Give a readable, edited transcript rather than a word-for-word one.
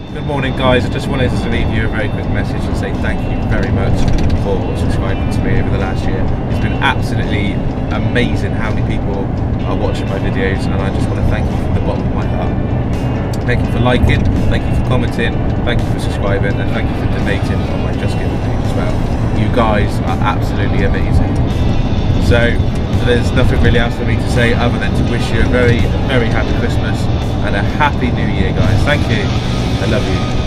Good morning, guys. I just wanted to leave you a very quick message and say thank you very much for subscribing to me over the last year. It's been absolutely amazing how many people are watching my videos, and I just want to thank you from the bottom of my heart. Thank you for liking, thank you for commenting, thank you for subscribing, and thank you for donating on my Just Giving page as well. You guys are absolutely amazing. So there's nothing really else for me to say other than to wish you a very, very happy Christmas and a happy New Year, guys. Thank you. I love you.